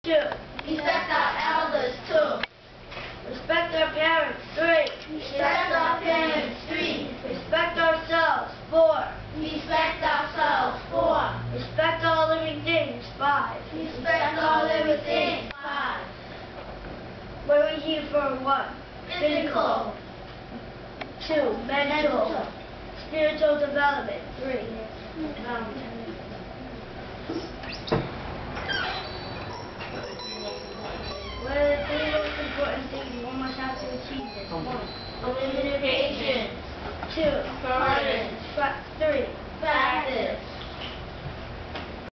2. Respect our elders. 2. Respect our parents. 3. Respect our parents. 3. Respect ourselves. 4. Respect ourselves. 4. Respect all living things. 5. Respect all living things. 5. What are we here for? 1. Physical. 2. Mental. Spiritual development. 3. What are the 3 most important things one must have to achieve this? 1. Communication. 2. Courage. 3. Practice.